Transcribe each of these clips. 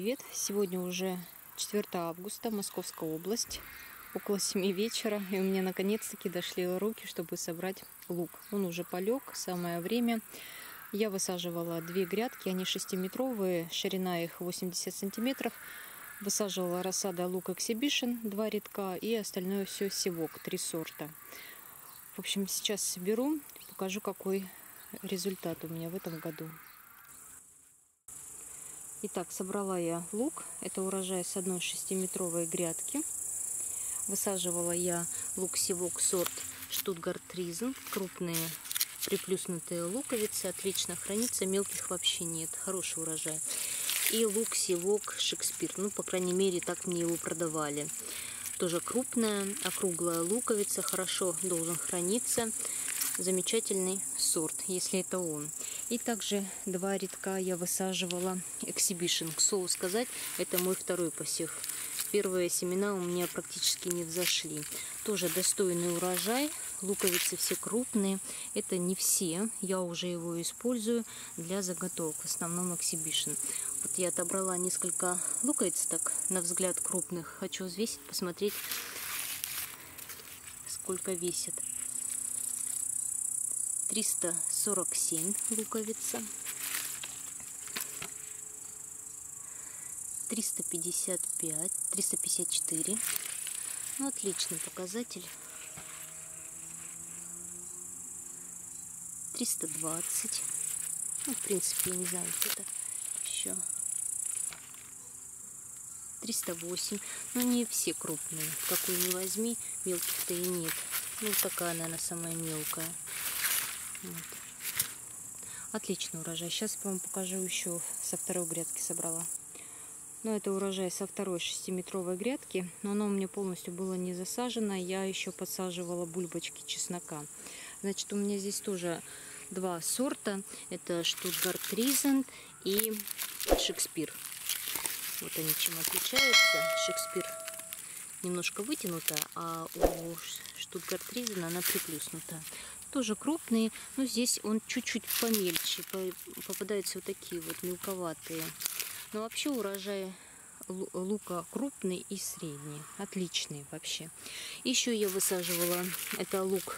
привет! Сегодня уже 4 августа, Московская область, около 7 вечера, и у меня наконец-таки дошли руки, чтобы собрать лук. Он уже полег, самое время. Я высаживала 2 грядки, они 6-метровые, ширина их 80 сантиметров. Высаживала рассада лук Exhibition, 2 рядка, и остальное все севок, 3 сорта. В общем, сейчас соберу, покажу, какой результат у меня в этом году. Итак, собрала я лук. Это урожай с одной 6-метровой грядки. Высаживала я лук-севок сорт Штутгарт Ризен. Крупные приплюснутые луковицы. Отлично хранится, мелких вообще нет. Хороший урожай. И лук-севок Шекспир. Ну, по крайней мере, так мне его продавали. Тоже крупная, округлая луковица. Хорошо должен храниться. Замечательный сорт, если это он. И также 2 рядка я высаживала Exhibition. К слову сказать, это мой второй посев. Первые семена у меня практически не взошли. Тоже достойный урожай. Луковицы все крупные. Это не все. Я уже его использую для заготовок. В основном Exhibition. Вот я отобрала несколько луковиц, так на взгляд крупных. Хочу взвесить, посмотреть, сколько весит. 347 луковица, 355, 354. Ну, отличный показатель. 320. Ну, в принципе, я не знаю, это еще 308. Но не все крупные. Какую ни возьми, мелких-то и нет. Ну, такая, наверное, самая мелкая. Вот. Отличный урожай. Сейчас вам покажу, еще со второй грядки собрала. Но это урожай со второй 6-метровой грядки. Но оно у меня полностью было не засажено. Я еще подсаживала бульбочки чеснока. Значит, у меня здесь тоже 2 сорта. Это Штутгарт Ризен и Шекспир. Вот они чем отличаются. Шекспир немножко вытянута, а у Штутгарт Ризена она приплюснута. Тоже крупные, но здесь он чуть-чуть помельче. Попадаются вот такие вот мелковатые. Но вообще урожай лука крупный и средний. Отличный вообще. Еще я высаживала, это лук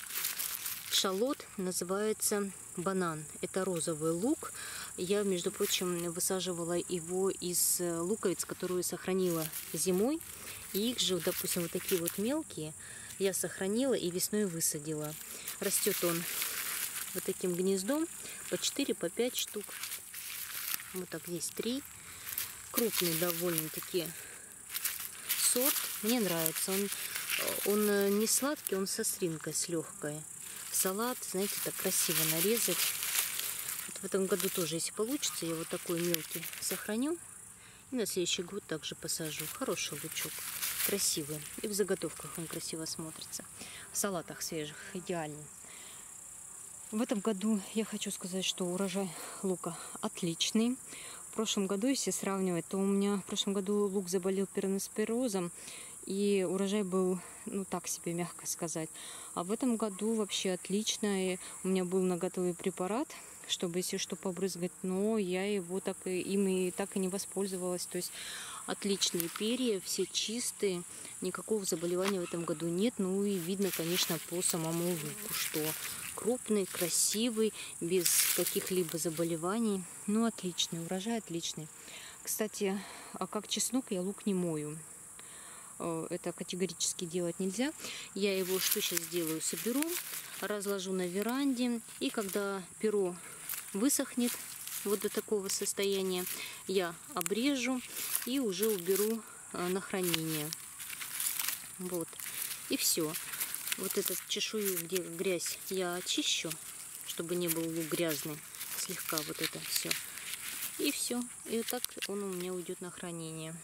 шалот, называется банан. Это розовый лук. Я, между прочим, высаживала его из луковиц, которую сохранила зимой. И их же, допустим, вот такие вот мелкие я сохранила и весной высадила. Растет он вот таким гнездом по 4, по 5 штук. Вот так, здесь 3. Крупный довольно-таки сорт. Мне нравится. Он не сладкий, он со стринкой, с легкой. В салат, знаете, так красиво нарезать. Вот в этом году тоже, если получится, я вот такой мелкий сохраню. И на следующий год также посажу. Хороший лучок. Красивый. И в заготовках он красиво смотрится. В салатах свежих. Идеально. В этом году я хочу сказать, что урожай лука отличный. В прошлом году, если сравнивать, то у меня в прошлом году лук заболел пироноспорозом. И урожай был, ну так себе, мягко сказать. А в этом году вообще отлично. И у меня был наготове препарат, чтобы, если что, побрызгать. Но я его так и не воспользовалась. То есть отличные перья, все чистые. Никакого заболевания в этом году нет. Ну и видно, конечно, по самому луку, что крупный, красивый, без каких-либо заболеваний. Ну, отличный, урожай отличный. Кстати, а как чеснок я лук не мою. Это категорически делать нельзя. Я его что сейчас сделаю? Соберу, разложу на веранде. И когда перо высохнет вот до такого состояния, я обрежу и уже уберу на хранение. Вот. И все. Вот эту чешую, где грязь, я очищу, чтобы не был лук грязный. Слегка вот это все. И все. И вот так он у меня уйдет на хранение.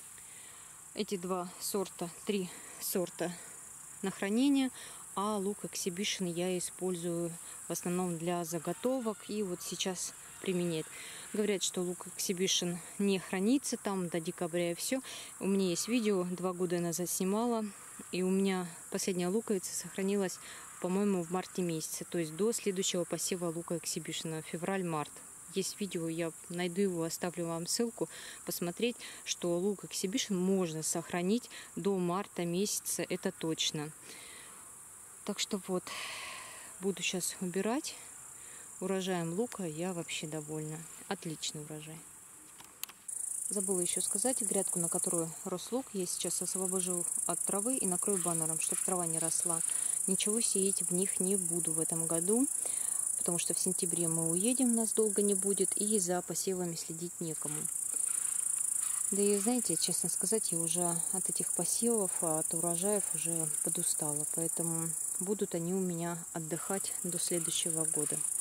Эти 2 сорта, 3 сорта на хранение, а лук Exhibition я использую в основном для заготовок и вот сейчас применять. Говорят, что лук Exhibition не хранится там до декабря и все. У меня есть видео, 2 года назад снимала, и у меня последняя луковица сохранилась, по-моему, в марте месяце, то есть до следующего посева лука Exhibition, февраль-март. есть видео, я найду его, оставлю вам ссылку, посмотреть, что лук Exhibition можно сохранить до марта месяца, это точно. Так что вот, буду сейчас убирать. Урожаем лука я вообще довольна. Отличный урожай. Забыла еще сказать, грядку, на которую рос лук, я сейчас освобожу от травы и накрою баннером, чтобы трава не росла. Ничего сеять в них не буду в этом году, потому что в сентябре мы уедем, нас долго не будет, и за посевами следить некому. Да и знаете, честно сказать, я уже от этих посевов, от урожаев уже подустала, поэтому будут они у меня отдыхать до следующего года.